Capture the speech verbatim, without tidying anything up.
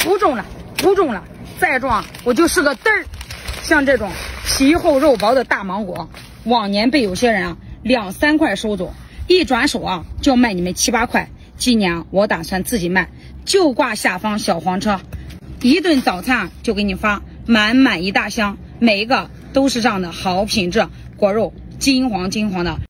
不中了，不中了，再中我就是个嘚儿。像这种皮厚肉薄的大芒果，往年被有些人啊两三块收走，一转手啊就要卖你们七八块。今年我打算自己卖，就挂下方小黄车，一顿早餐就给你发满满一大箱，每一个都是这样的好品质果肉，金黄金黄的。